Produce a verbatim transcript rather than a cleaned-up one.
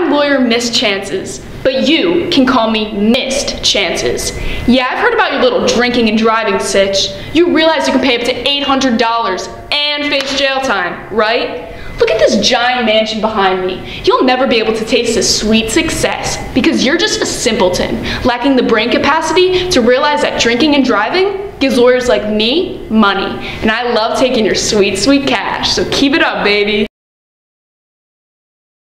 I'm lawyer Miss Chances, but you can call me Missed Chances. Yeah, I've heard about your little drinking and driving sitch. You realize you can pay up to eight hundred dollars and face jail time, right? Look at this giant mansion behind me. You'll never be able to taste this sweet success because you're just a simpleton, lacking the brain capacity to realize that drinking and driving gives lawyers like me money. And I love taking your sweet, sweet cash, so keep it up, baby.